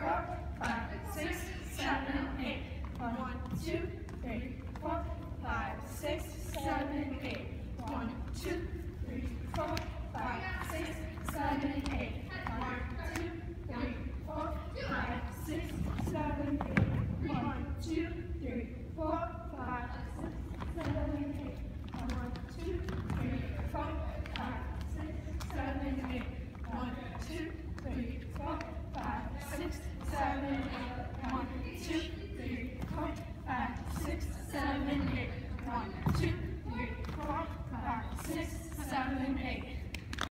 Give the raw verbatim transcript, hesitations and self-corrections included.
four, five, six, seven, eight. One, two, three, four, five, six, seven, eight. One, two, three, four, five, six, seven, eight. One, two,